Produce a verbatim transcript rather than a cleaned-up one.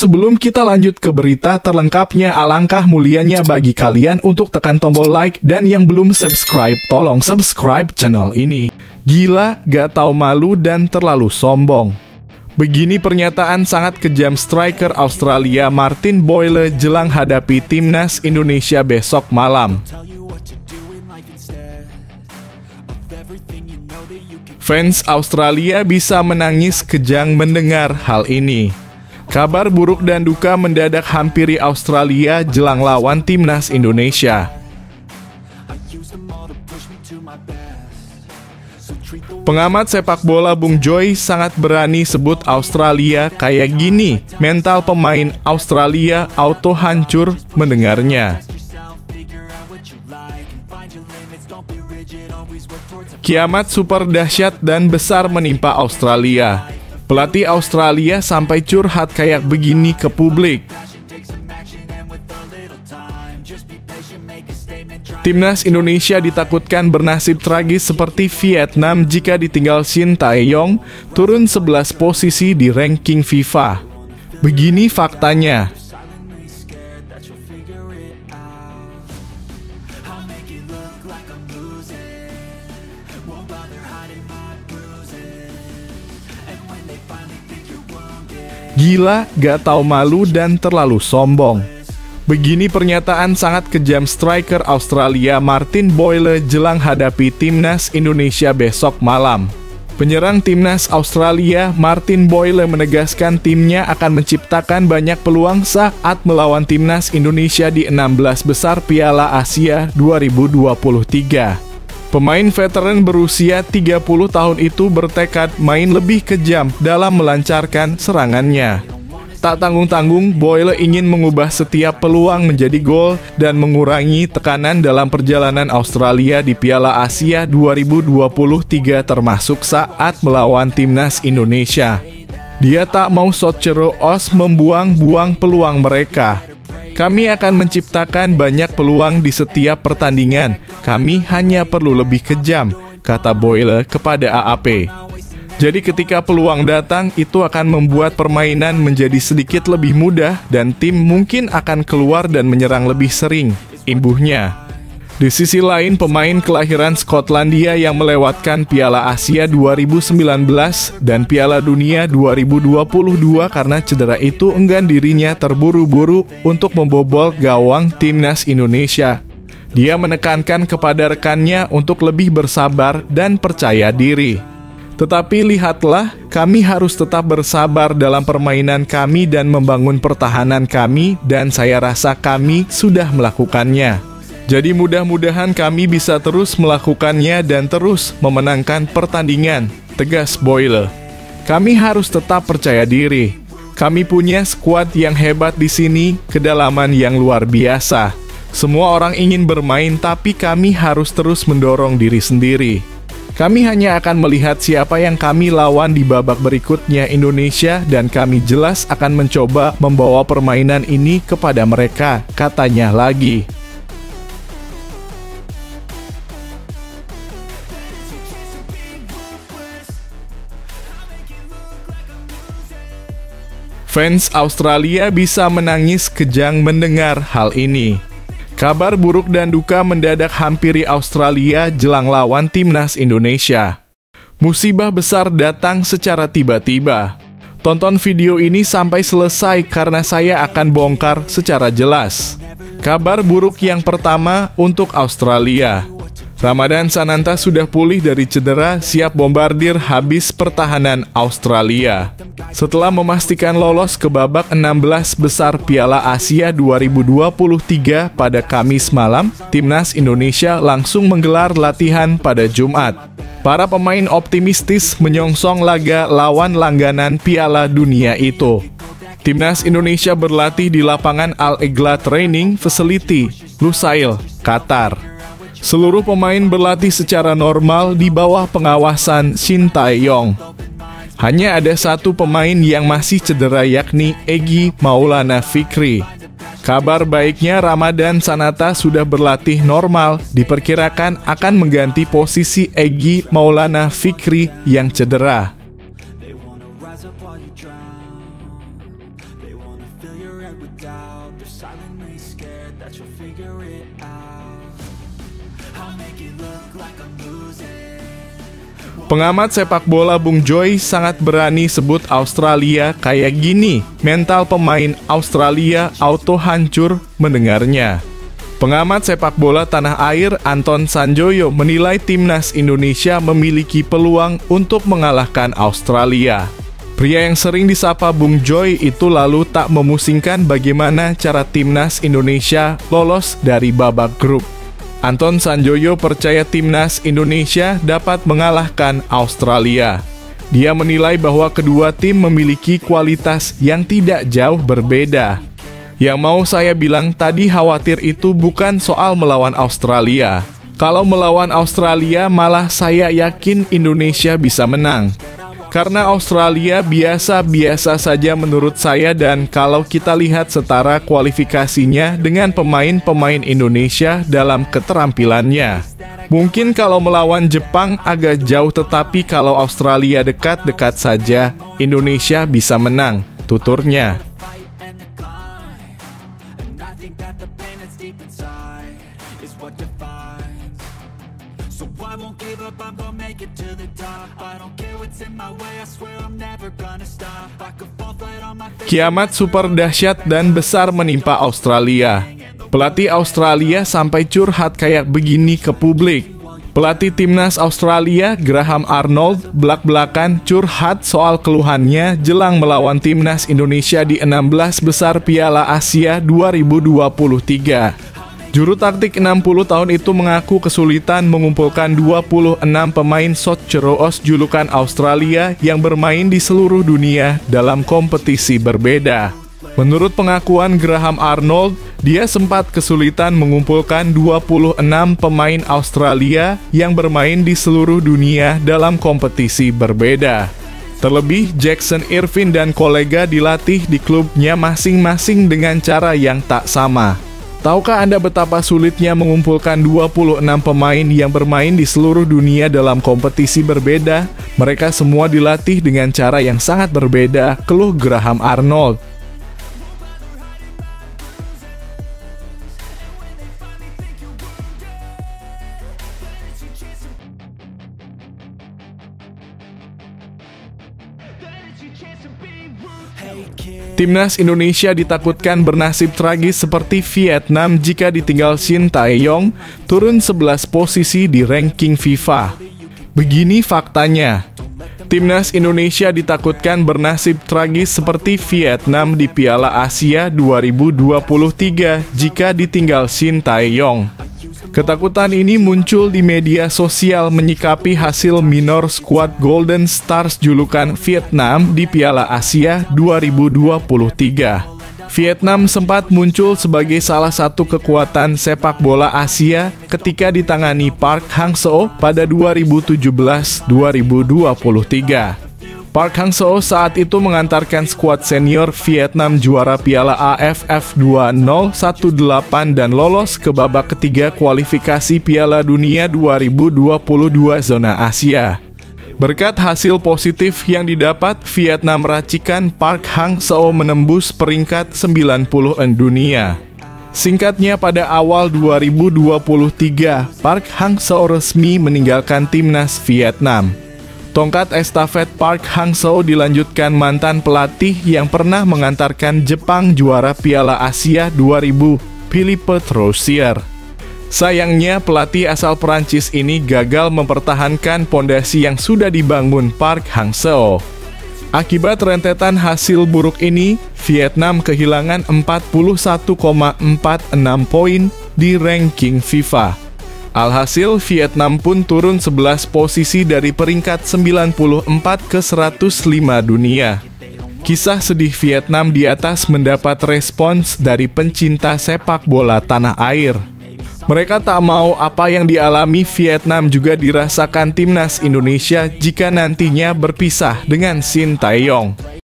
sebelum kita lanjut ke berita terlengkapnya, alangkah mulianya bagi kalian untuk tekan tombol like, dan yang belum subscribe, tolong subscribe channel ini. Gila, gak tahu malu dan terlalu sombong. Begini pernyataan sangat kejam striker Australia Martin Boyle jelang hadapi timnas Indonesia besok malam. Fans Australia bisa menangis kejang mendengar hal ini. Kabar buruk dan duka mendadak hampiri Australia jelang lawan timnas Indonesia. Pengamat sepak bola Bung Joy sangat berani sebut Australia kayak gini. Mental pemain Australia auto hancur mendengarnya. Kiamat super dahsyat dan besar menimpa Australia. Pelatih Australia sampai curhat kayak begini ke publik. Timnas Indonesia ditakutkan bernasib tragis seperti Vietnam jika ditinggal Shin Tae-yong turun sebelas posisi di ranking FIFA. Begini faktanya. Gila, gak tahu malu dan terlalu sombong. Begini pernyataan sangat kejam striker Australia Martin Boyle jelang hadapi timnas Indonesia besok malam. Penyerang timnas Australia Martin Boyle menegaskan timnya akan menciptakan banyak peluang saat melawan timnas Indonesia di enam belas besar Piala Asia dua ribu dua puluh tiga. Pemain veteran berusia tiga puluh tahun itu bertekad main lebih kejam dalam melancarkan serangannya. Tak tanggung-tanggung, Boyle ingin mengubah setiap peluang menjadi gol dan mengurangi tekanan dalam perjalanan Australia di Piala Asia dua ribu dua puluh tiga termasuk saat melawan timnas Indonesia. Dia tak mau Sotceroos membuang-buang peluang mereka. Kami akan menciptakan banyak peluang di setiap pertandingan. Kami hanya perlu lebih kejam, kata Boyle kepada A A P. Jadi ketika peluang datang, itu akan membuat permainan menjadi sedikit lebih mudah dan tim mungkin akan keluar dan menyerang lebih sering, imbuhnya. Di sisi lain, pemain kelahiran Skotlandia yang melewatkan Piala Asia dua ribu sembilan belas dan Piala Dunia dua ribu dua puluh dua karena cedera itu enggan dirinya terburu-buru untuk membobol gawang timnas Indonesia. Dia menekankan kepada rekannya untuk lebih bersabar dan percaya diri. Tetapi lihatlah, kami harus tetap bersabar dalam permainan kami dan membangun pertahanan kami, dan saya rasa kami sudah melakukannya. Jadi mudah-mudahan kami bisa terus melakukannya dan terus memenangkan pertandingan, tegas Boyle. Kami harus tetap percaya diri. Kami punya skuad yang hebat di sini, kedalaman yang luar biasa. Semua orang ingin bermain, tapi kami harus terus mendorong diri sendiri. Kami hanya akan melihat siapa yang kami lawan di babak berikutnya Indonesia, dan kami jelas akan mencoba membawa permainan ini kepada mereka, katanya lagi. Fans Australia bisa menangis kejang mendengar hal ini. Kabar buruk dan duka mendadak hampiri Australia jelang lawan timnas Indonesia. Musibah besar datang secara tiba-tiba. Tonton video ini sampai selesai karena saya akan bongkar secara jelas. Kabar buruk yang pertama untuk Australia. Ramadan Sananta sudah pulih dari cedera, siap bombardir habis pertahanan Australia. Setelah memastikan lolos ke babak enam belas besar Piala Asia dua ribu dua puluh tiga pada Kamis malam, timnas Indonesia langsung menggelar latihan pada Jumat. Para pemain optimistis menyongsong laga lawan langganan Piala Dunia itu. Timnas Indonesia berlatih di lapangan Al-Egla Training Facility, Lusail, Qatar. Seluruh pemain berlatih secara normal di bawah pengawasan Shin Tae-yong. Hanya ada satu pemain yang masih cedera, yakni Egy Maulana Fikri. Kabar baiknya, Ramadan Sananta sudah berlatih normal, diperkirakan akan mengganti posisi Egy Maulana Fikri yang cedera. Pengamat sepak bola Bung Joy sangat berani sebut Australia kayak gini, mental pemain Australia auto hancur mendengarnya. Pengamat sepak bola tanah air Anton Sanjoyo menilai timnas Indonesia memiliki peluang untuk mengalahkan Australia. Pria yang sering disapa Bung Joy itu lalu tak memusingkan bagaimana cara timnas Indonesia lolos dari babak grup. Anton Sanjoyo percaya timnas Indonesia dapat mengalahkan Australia. Dia menilai bahwa kedua tim memiliki kualitas yang tidak jauh berbeda. Yang mau saya bilang tadi khawatir itu bukan soal melawan Australia. Kalau melawan Australia malah saya yakin Indonesia bisa menang. Karena Australia biasa-biasa saja menurut saya dan kalau kita lihat setara kualifikasinya dengan pemain-pemain Indonesia dalam keterampilannya. Mungkin kalau melawan Jepang agak jauh tetapi kalau Australia dekat-dekat saja, Indonesia bisa menang, tuturnya. So I won't give up, I'm gonna make it to the top. I don't care what's in my way, I swear I'm never gonna stop. I could fall flat on my face. Kiamat super dahsyat dan besar menimpa Australia. Pelatih Australia sampai curhat kayak begini ke publik. Pelatih timnas Australia, Graham Arnold, belak-belakan curhat soal keluhannya jelang melawan timnas Indonesia di enam belas besar Piala Asia dua ribu dua puluh tiga. Juru taktik enam puluh tahun itu mengaku kesulitan mengumpulkan dua puluh enam pemain Socceroos julukan Australia yang bermain di seluruh dunia dalam kompetisi berbeda. Menurut pengakuan Graham Arnold, dia sempat kesulitan mengumpulkan dua puluh enam pemain Australia yang bermain di seluruh dunia dalam kompetisi berbeda. Terlebih, Jackson Irvine dan kolega dilatih di klubnya masing-masing dengan cara yang tak sama. Tahukah Anda betapa sulitnya mengumpulkan dua puluh enam pemain yang bermain di seluruh dunia dalam kompetisi berbeda? Mereka semua dilatih dengan cara yang sangat berbeda, keluh Graham Arnold. Timnas Indonesia ditakutkan bernasib tragis seperti Vietnam jika ditinggal Shin Tae-yong, turun sebelas posisi di ranking FIFA. Begini faktanya. Timnas Indonesia ditakutkan bernasib tragis seperti Vietnam di Piala Asia dua ribu dua puluh tiga jika ditinggal Shin Tae-yong. Ketakutan ini muncul di media sosial menyikapi hasil minor skuad Golden Stars julukan Vietnam di Piala Asia dua ribu dua puluh tiga. Vietnam sempat muncul sebagai salah satu kekuatan sepak bola Asia ketika ditangani Park Hang-seo pada dua ribu tujuh belas dua ribu dua puluh tiga. Park Hang-seo saat itu mengantarkan skuad senior Vietnam juara Piala A F F dua nol satu delapan dan lolos ke babak ketiga kualifikasi Piala Dunia dua ribu dua puluh dua zona Asia. Berkat hasil positif yang didapat, Vietnam racikan Park Hang-seo menembus peringkat sembilan puluh dunia. Singkatnya, pada awal dua ribu dua puluh tiga, Park Hang-seo resmi meninggalkan timnas Vietnam. Tongkat estafet Park Hang-seo dilanjutkan mantan pelatih yang pernah mengantarkan Jepang juara Piala Asia dua ribu, Philippe Troussier. Sayangnya, pelatih asal Perancis ini gagal mempertahankan pondasi yang sudah dibangun Park Hang-seo. Akibat rentetan hasil buruk ini, Vietnam kehilangan empat puluh satu koma empat enam poin di ranking FIFA. Alhasil, Vietnam pun turun sebelas posisi dari peringkat sembilan puluh empat ke seratus lima dunia. Kisah sedih Vietnam di atas mendapat respons dari pencinta sepak bola tanah air. Mereka tak mau apa yang dialami Vietnam juga dirasakan timnas Indonesia jika nantinya berpisah dengan Shin Tae-yong.